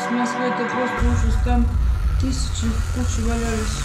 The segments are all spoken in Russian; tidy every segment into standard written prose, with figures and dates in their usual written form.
в Москве это просто ужас. Там тысячи кучи валялись.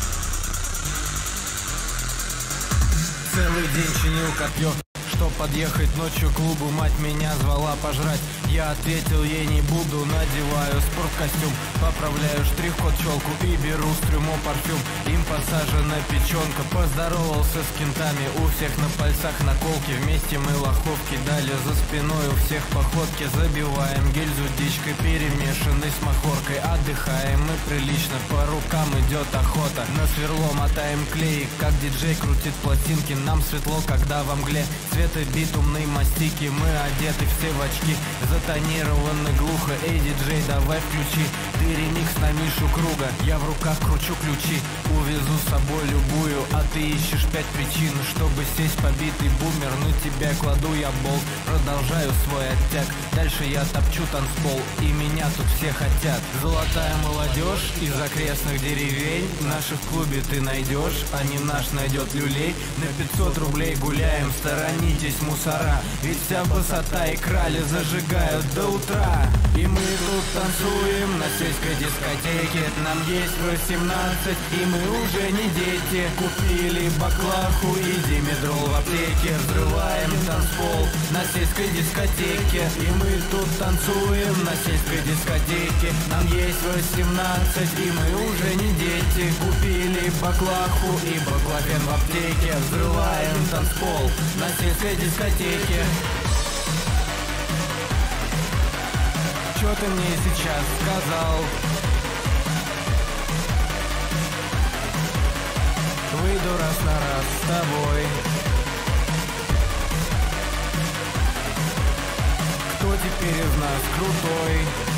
Целый день чинил копье, чтоб подъехать ночью к клубу. Мать меня звала пожрать, я ответил ей не буду. Надеваю спорткостюм, поправляю штрих-код, челку и беру с трюмо парфюм. Им посажена печенка, поздоровался с кентами. У всех на пальцах наколки, вместе мы лоховки дали. За спиной у всех походки, забиваем гильзу дичкой, перемешанной с махоркой. Отдыхаем мы прилично, по рукам идет охота. На сверло мотаем клей, как диджей крутит пластинки. Нам светло, когда во мгле цвета битумной мастики. Мы одеты все в очки, затонированы глухо. Эй, диджей, давай включи ты ремикс на Мишу Круга. Я в руках кручу ключи, увезу с собой любую. А ты ищешь 5 причин, чтобы сесть побитый бумер. Ну тебя кладу я болт, продолжаю свой оттяг. Дальше я топчу танцпол, и меня тут все хотят. Золотая молодежь из окрестных деревень наших в клубе ты найдешь, а не наш найдет люлей. На 500 рублей гуляем, сторонитесь мусора, ведь вся босота и крали зажигают до утра. И мы тут танцуем на сельской дискотеке. Нам есть 18, и мы уже не дети. Купили баклаху и димедрол в аптеке. Взрываем танцпол на сельской дискотеке. И мы тут танцуем на сельской дискотеке. Нам есть 18, и мы уже не дети. Купили баклаху и баклавен в аптеке. Взрываем танцпол на сельской дискотеке. Чё ты мне сейчас сказал? Выйду раз на раз с тобой. Кто теперь из нас крутой?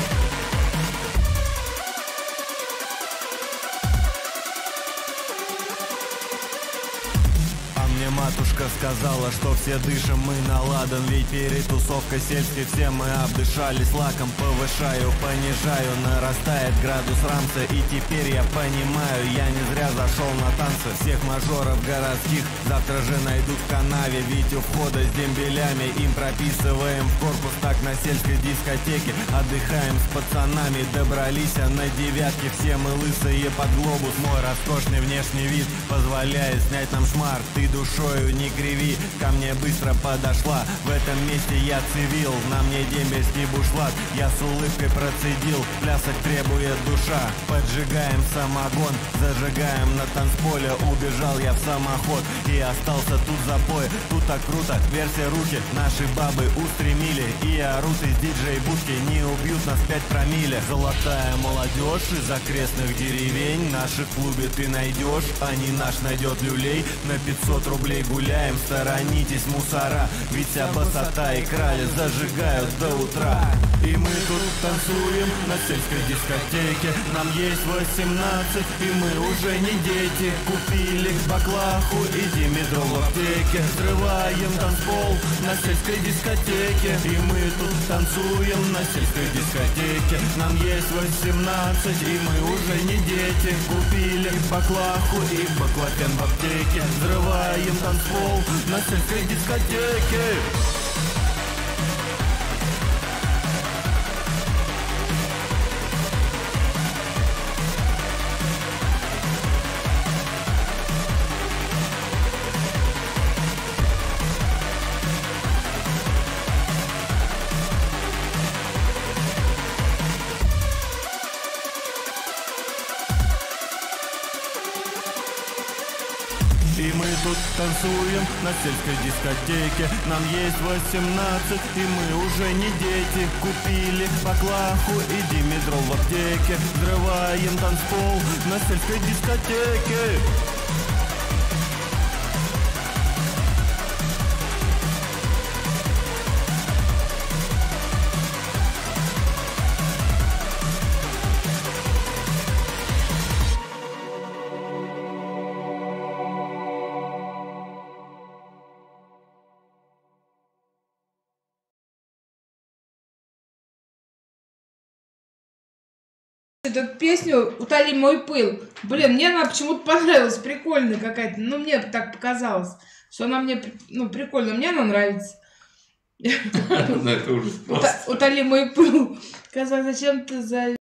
Матушка сказала, что все дышим мы на ладан. Ведь перед тусовкой сельской все мы обдышались лаком. Повышаю, понижаю, нарастает градус рамса. И теперь я понимаю, я не зря зашел на танцы. Всех мажоров городских завтра же найдут в канаве. Ведь у входа с дембелями им прописываем в корпус. Так на сельской дискотеке отдыхаем с пацанами. Добрались на девятке, все мы лысые под глобус. Мой роскошный внешний вид позволяет снять нам шмар. Ты душою не криви, ко мне быстро подошла. В этом месте я цивил, на мне дембельский бушлат. Я с улыбкой процедил, плясать требует душа. Поджигаем самогон, зажигаем на танцполе. Убежал я в самоход и остался тут запой. Тут так круто, версия руки наши бабы устремили. И орут из диджей-будки, не убьют нас 5 промилле. Золотая молодежь из окрестных деревень наших в клубе ты найдешь, а не наш найдет люлей. На 500 рублей гуляем, сторонитесь мусора, ведь вся босота и крали зажигают до утра. И мы тут танцуем на сельской дискотеке. Нам есть 18, и мы уже не дети. Купили баклаху и димедрол в аптеке. Взрываем танцпол на сельской дискотеке. И мы тут танцуем на сельской дискотеке. Нам есть 18, и мы уже не дети. Купили баклаху и баклавен в аптеке. Взрываем танцпол на сельской дискотеке. И мы тут танцуем на сельской дискотеке. Нам есть 18, и мы уже не дети. Купили баклаху и димедрол в аптеке. Взрываем танцпол на сельской дискотеке. Эту песню «Утоли мой пыл». Блин, мне она почему-то понравилась, прикольная какая-то. Ну, мне так показалось, что она мне, ну, прикольно, мне она нравится. Ну это ужас просто. Утоли мой пыл. Казах, зачем ты